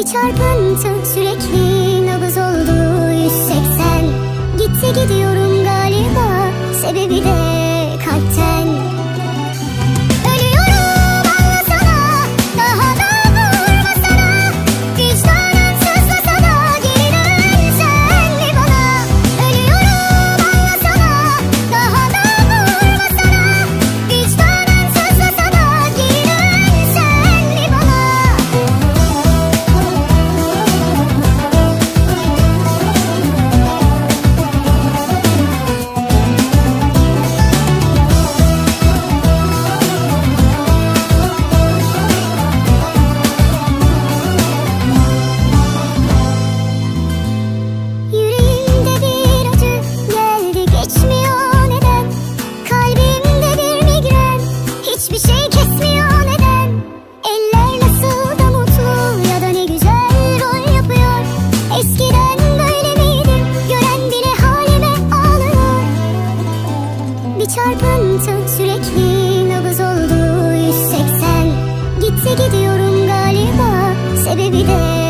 Bir çarpıntı sürekli nabız oldu 180. Gitti gidiyorum galiba, sebebi de kalpten. Ölüyorum anlasana, daha da vurmasana. Vicdanın sızlasa da geri dönsen mi bana? Ölüyorum anlasana, daha da vurmasana. Vicdanın sızlasa da geri dönsen mi bana? Yüreğimde bir acı geldi geçmiyor neden? Kalbimde bir migren hiçbir şey kesmiyor neden? Eller nasıl da mutlu ya da ne güzel rol yapıyor. Eskiden böyle miydim? Gören bile halime ağlıyor. Bir çarpıntı sürekli nabız oldu 180. Gitti gidiyorum galiba, sebebi de